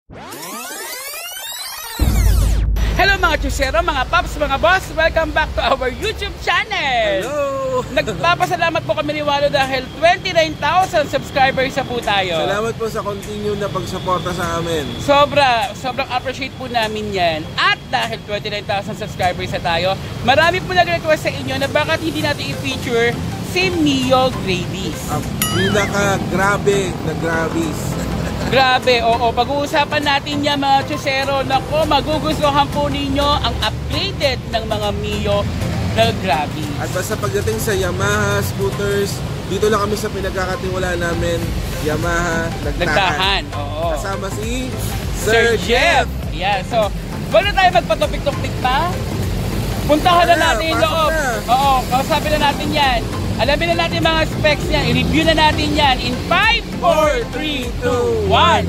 Hello mga chusero, mga paps, mga boss, welcome back to our YouTube channel. Hello! Nagpapasalamat po kami ni Walo dahil 29,000 subscribers na po tayo. Salamat po sa continue na pagsuporta sa amin. Sobrang appreciate po namin yan. At dahil 29,000 subscribers na tayo, marami po nag-request sa inyo na bakit hindi natin i-feature si Mio Gravies. Pinaka-grabe na Gravies. Grabe, oo. Pag-uusapan natin yan mga chusero. Nako, magugustuhan po ninyo ang upgraded ng mga Mio na Gravies. At basta pagdating sa Yamaha scooters, dito lang kami sa pinagkakatiwala namin, Yamaha Nagtahan. Oo. Kasama si Sir Jeff. Yeah, so, wala tayo magpatopik-topik pa. Puntahan na natin yung loob. Oo, kausapin na natin yan. Alamin na natin mga specs niyan. I-review na natin yan in 5, 4, 3, 2, 1.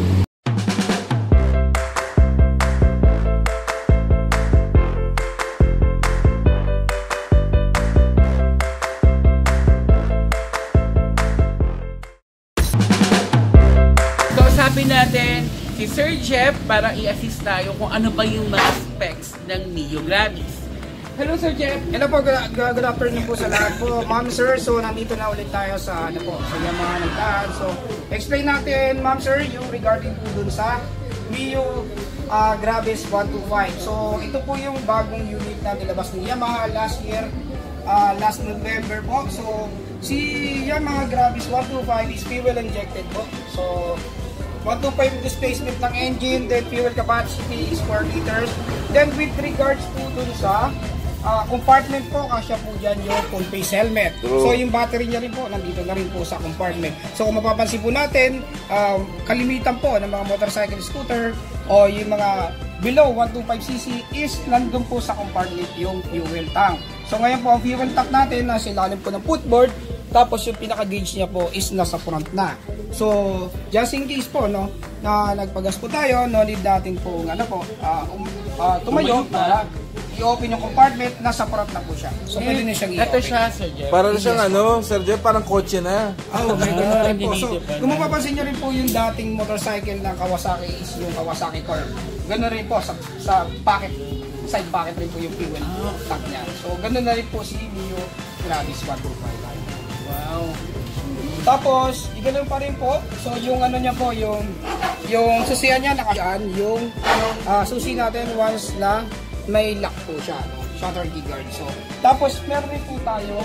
Kausapin natin si Sir Jeff para i-assist tayo kung ano ba yung mga specs ng Mio Gravies. Hello Sir Jeff. Hello po, good afternoon po sa lahat po, ma'am sir. So nandito na ulit tayo sa sa Yamaha Nagtahan. So explain natin ma'am sir yung regarding po dun sa Mio Gravies 125. So ito po yung bagong unit na nilabas ni Yamaha last year, last November po. So si Yamaha Gravies 125 is fuel injected po. So 125 displacement ng engine, then fuel capacity is 4 liters. Then with regards po dun sa compartment po, kasya po dyan yung full face helmet. So yung battery niya rin po, nandito na rin po sa compartment. So kung mapapansin po natin, kalimitan po ng mga motorcycle scooter o yung mga below 125cc is nandun po sa compartment yung fuel tank. So ngayon po ang fuel tank natin nasa ilalim po ng footboard, tapos yung pinaka-gauge niya po is nasa front na. So just in case po no, na nagpagas po tayo, no need natin po tumayo para i-open yung compartment, nasa front na po siya. So pwede na siyang i-open. Ito siya Sir Jeff. Parang siyang Sir Jeff, parang kotse na. Oh, may ganun rin po. So kung mapapansin nyo rin po yung dating motorcycle ng Kawasaki is yung Kawasaki Curve. Ganun rin po sa pocket, side pocket rin po yung fuel tank niya. So ganun na rin po si Mio Gravies 125. Wow. Tapos, ganun pa rin po. So yung ano niya po, yung susian niya nakasaan, yung susi natin once na may lock po siya, no? Shutter key guard. So, tapos meron rin po tayo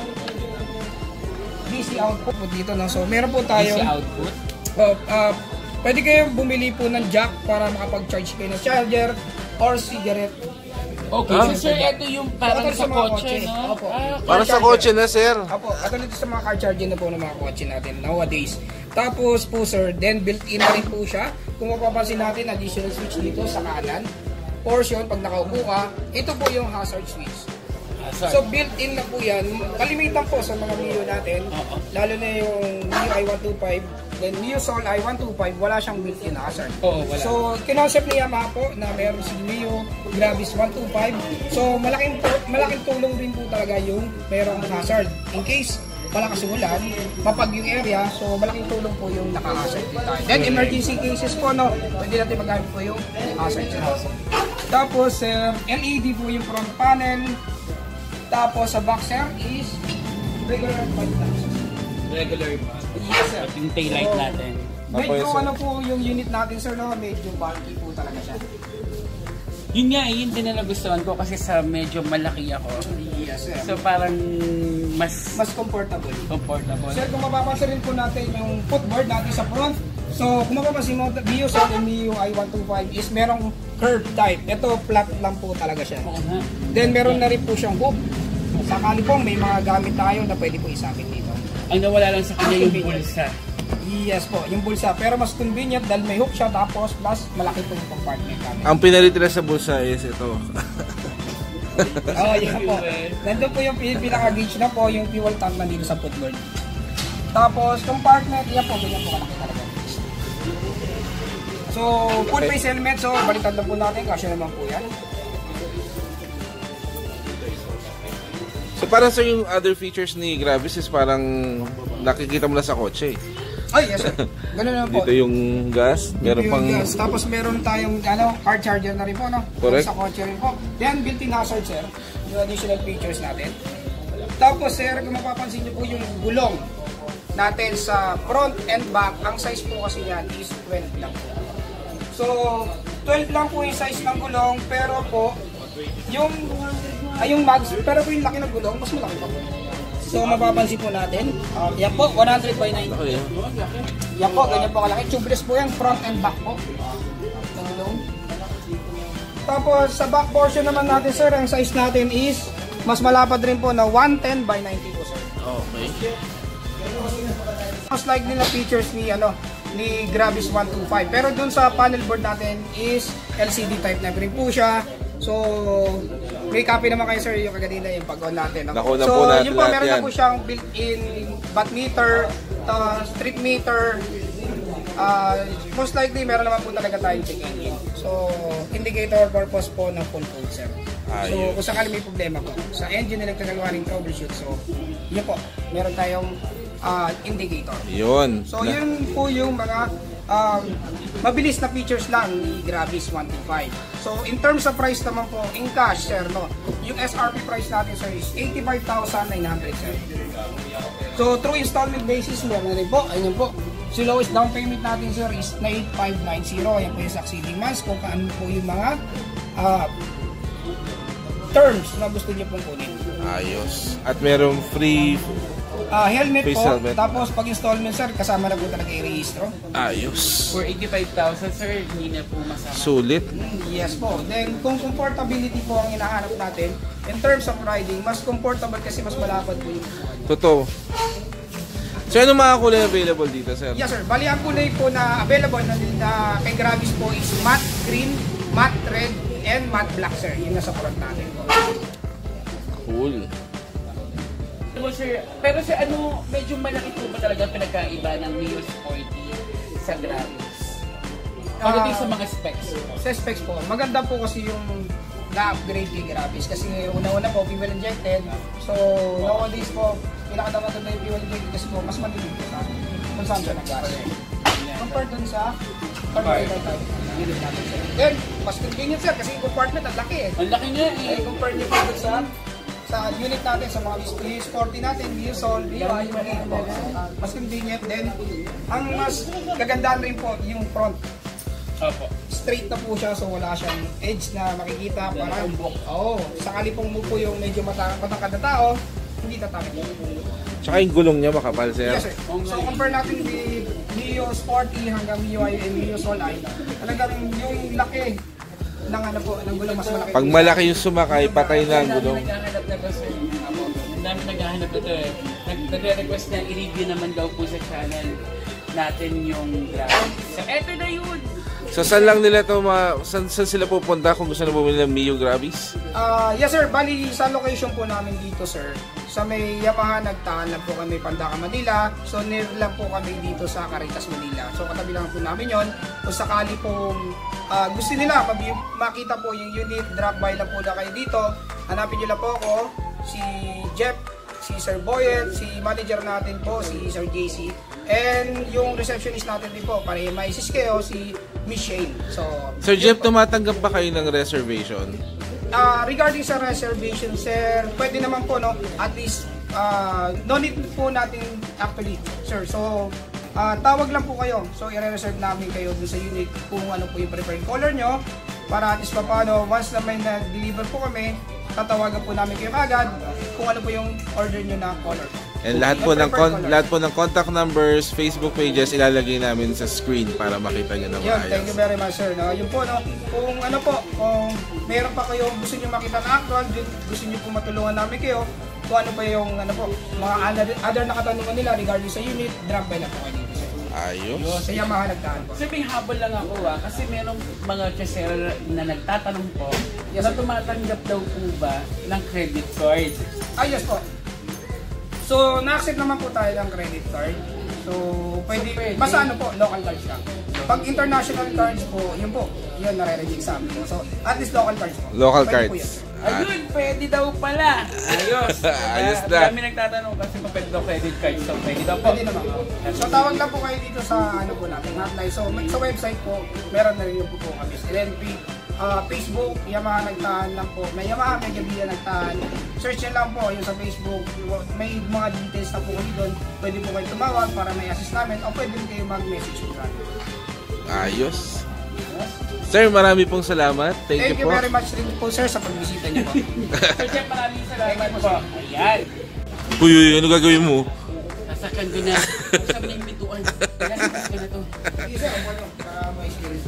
DC output po dito, no? So, meron po tayo DC output? Pwede kayong bumili po ng jack para makapag-charge kayo ng charger or cigarette. Okay, so sir, ito yung parang sa kotse, no? Opo. Para sa kotse na, sir. Opo, katulad sa mga car charging na po ng mga kotse natin nowadays. Tapos po sir, then built-in na rin po siya. Kung mapapansin natin, additional switch dito sa kanan portion, pag nakaupo ka, ito po yung hazard switch. So built-in na po yan. Kalimitan po sa mga Mio natin, lalo na yung Mio i125, then Mio Soul i125, wala siyang built-in hazard. Oo, wala. So kinoncept ni Yamaha po na meron si Mio Gravies 125. So malaking tulong din po talaga yung merong hazard. In case malakas yung ulan, mapag yung area, so malaking tulong po yung naka-hazard po tayo. Then emergency cases po, no, pwede natin magamit po yung hazard. Tapos LED po yung front panel. Tapos sa back sir is regular light. Regular pa. Yes sir. At yung taillight So, natin. Medyo ano po yung unit natin sir, no, medyo bulky po talaga siya. Yun nga, yun din na nagustuhan ko kasi sa medyo malaki ako. Yes sir. So parang mas comfortable. Sir, Kung mapapansin rin po natin yung footboard natin sa front, so kung mapapansin mo, Mio Soul and Mio i125 is merong curve type. Ito flat lang po talaga siya. Then meron na rin po siyang hook. Sakali po may mga gamit tayo na pwede po isabit dito. ang nawala lang sa kanya yung bulsa. Yes po, yung bulsa. Pero mas convenient dahil may hook siya, tapos plus malaki po yung compartment namin. Ang pinalit nila sa bulsa is ito. Oh, yan po. Nandun po yung pinaka-gauge na po, yung fuel tank na dito sa footboard. Tapos, compartment, yan po, ganyan po kalaki talaga. So, full face helmet, so baliktad lang po natin, kasi naman po yan. So parang sa yung other features ni Gravies is parang nakikita mo na sa kotse. Ay, yes sir. Ganun naman po. Dito yung gas. Meron pang... Yes. Tapos meron tayong car charger na rin po, no? Correct. Sa kotse rin po. Then, built-in hazard, sir. Yung additional features natin. Tapos, sir, kung mapapansin nyo po yung gulong natin sa front and back, ang size po kasi yan is 12 lang po. So, 12 lang po yung size ng gulong, pero po, yung mags, pero po yung laki ng gulong, mas malaki pa po. So, mapapansin po natin, yan po, 100 by 90. Okay. Yan po, ganyan po kalaki. Tubeless po yan, front and back po. Tapos, sa back portion naman natin, sir, ang size natin is, mas malapad rin po na 110 by 90 po, sir. Okay. Mas like nila features ni Gravis 125. Pero dun sa panel board natin is LCD type na rin po siya. So, may copy naman kayo sir yung kaganina yung pag-on natin. No? Nakuha So, po natin yun po, lahat meron yan. na po siyang built-in watt meter, street meter. Most likely, meron naman po talaga tayong check engine. So, indicator purpose po ng full code sir. So, kung sakali may problema po sa engine electrical wiring troubleshoot, so, yun po, meron tayong indicator. Yun. So, yun po yung mga mabilis na features lang ni Gravis 125. So, in terms of price naman po, in cash, sir, no? Yung SRP price natin, sir, is 85,900, sir. So, through installment basis, meron na rin po. Ayun po. So, lowest down payment natin, sir, is 9,590. Yan po yung succeeding months. Kung paano po yung mga terms na gusto niyo pong kunin. Ayos. At merong free... helmet face po, helmet. tapos pag installment sir, kasama na po talaga i-rehistro. Ayos. For 85,000 sir, hindi na po masama. Sulit. Yes po. Then kung comfortability po ang hinahanap natin, in terms of riding, mas comfortable kasi mas malapad po yung... Totoo. So, ano mga kulay available dito, sir? Yes sir, bali ang kulay po na available na kay Gravis po is matte green, matte red, and matte black sir. Yung nasa front natin po. Cool. Pero sir, medyo malaki po ba talaga pinagkaiba ng Mio Sporty sa Gravis? Pagdating sa mga specs. Sa specs po, maganda po kasi yung na-upgrade kay Gravis kasi una-una po, fuel injected. So, nowadays po, pinakadamaganda yung fuel injected kasi po, mas matindi po sa consumption ng gas. Compared dun sa carburetor type unit natin sir. Then, mas convenient sir kasi yung compartment ang laki eh. Ang laki nga eh. Compared nyo po dun sa unit natin, sa mga sporty natin, Mio Sol, Mio Ayun po. Mas convenient. Then, ang mas kagandahan rin po yung front. Opo. Straight na po siya, so wala siyang edge na makikita. Parang, sakali pong mo po yung medyo matangkad na tao, hindi tatangkad. Tsaka yung gulong niya makapal, sir. Yes sir. So compare natin with Mio Sporty hanggang Mio Ay and Mio Sol ay talagang yung laki ng ng gulong mas malaki. Pag malaki yung sumakay, patay na ang gulong. Naghahanap na to sir. Ang dami naghahanap na to eh. Nagre-request na i-review naman daw po sa channel natin yung Gravis. So eto na yun. So, saan lang nila ito, saan sila pupunta kung gusto na bumili ng Mio Gravis? Yes sir, bali sa location po namin dito sir, sa may Yamaha nagtaan lang po kami Pandaca, Manila. So near lang po kami dito sa Caritas, Manila. So katabi lang po namin yon. Kung sakali po gusto nila makita po yung unit, drop by lang po na kayo dito. Hanapin nyo lang po ako, si Jeff, si Sir Boyet, si manager natin po, si Sir JC. And yung receptionist natin din po, para may assist kayo, si Miss Shane. So, Sir Jeff, tumatanggap ba kayo ng reservation? Regarding sa reservation, sir, pwede naman po, no? At least, no need po natin actually, sir. So, tawag lang po kayo. So, i-reserve namin kayo dun sa unit kung ano po yung preferred color nyo. Para at least pa paano, once na may na-deliver po kami, tatawagan po namin kayo agad kung ano po yung order nyo na color. And lahat po ng contact numbers, Facebook pages, ilalagay namin sa screen para makita nyo na Yun, maayos. thank you very much sir. No? Yun po, no? Kung ano po, kung meron pa kayo gusto nyo makita na actual, gusto nyo po matulungan namin kayo, kung ano pa yung mga other na katanungan nila regarding sa unit, drop by lang po kayo dito sir. Ayos. Sa Yamaha nagtaan po. Kasi may habol lang ako kasi merong mga kasera na nagtatanong po na tumatanggap daw po ba ng credit card. Yes po. So, na-accept naman po tayo ng credit card. So, pwede. Basta local cards lang. Pag international cards po, yun nare-reject sa amin. So, at least local cards po. Local Pwede po cards. yun. Ayun, pwede daw pala. Ayos. Ayos na. Kami nagtatanong kasi kung pwede daw credit card. So, pwede daw po. Pwede naman. So tawag lang po kayo dito sa ano po natin, hotline. So sa website po, meron na rin yung po kami. LNP, Facebook, Yamaha Nagtahan lang po. May Yamaha Mega Villa Nagtahan. Search nyo lang po yung sa Facebook. May mga details na po kami doon. Pwede po kayo tumawag para may assist namin o pwede rin kayo mag-message ko. Ayos. Sir, marami pong salamat. Thank you po. very much rin po sir sa pagbisita niyo po. Sir Jeff, maraming salamat po. Ayan. Uy, ano gagawin mo? Nasakyan ko na. Sabi na yung bituan. Kaya nasakyan ko na to. Sige sir, para ma-experience.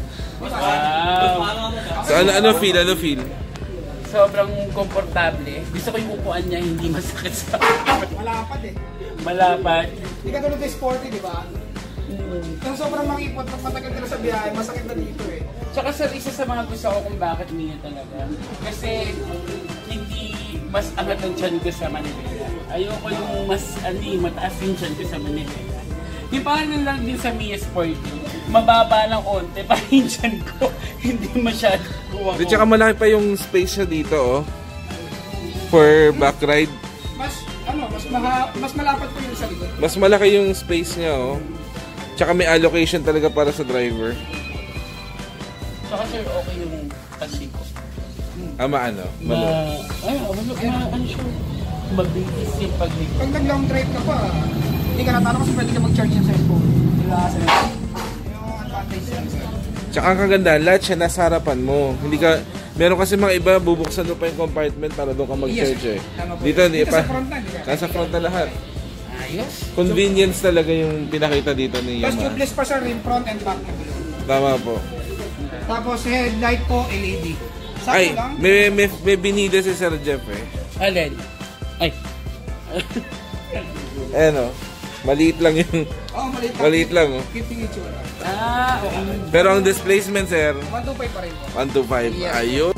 Wow. So, ano feel? Sobrang komportable. Gusto ko yung upuan niya hindi masakit sa Malapad eh. malapad. Hindi ka tulad ng sporty, di ba? Kung sobrang makipot, matagal ka na sa biyahe, masakit na dito eh. Tsaka sir, isa sa mga gusto ko kung bakit Mia talaga. Kasi hindi mas angat ang tiyan ko sa Manila. Ayoko yung mas mataas yung tiyan ko sa Manila. Yung parang lang din sa Mia Sporty, mababa lang konti, parang yung tiyan ko hindi masyado kuha ko. Tsaka malaki pa yung space siya dito, oh. For back ride. Mas malapad po yung sa likod. Mas malaki yung space niya, oh. Tsaka may allocation talaga para sa driver. Tsaka sir, okay yung taxi ko. Ano? Ano siya? Mabilis yung pag-ligo. Pag nag-long drive ka pa, hindi ka natalo kasi pwede ka mag-charge yung cellphone. Yung advantage yan sir. Tsaka ang kagandahan, lahat siya nasa harapan mo. Hindi ka, meron kasi mga iba, bubuksan mo pa yung compartment para doon ka mag-charge eh. Dito, hindi pa. Sa front na, di ba? Nasa front na lahat. Ayos. Convenience talaga yung pinakita dito ni Tapos Yamaha. tubeless pa sir, yung front and back na below. Tama po. Tapos headlight po, LED. Sakto Ay, lang. may binida si Sir Jeff eh. Alin? Ay. Ayan oh. Maliit lang yung... Oh, Maliit lang oh. Keeping itsura. Okay. Pero ang displacement sir, 125 pa rin po. 125. Ayun.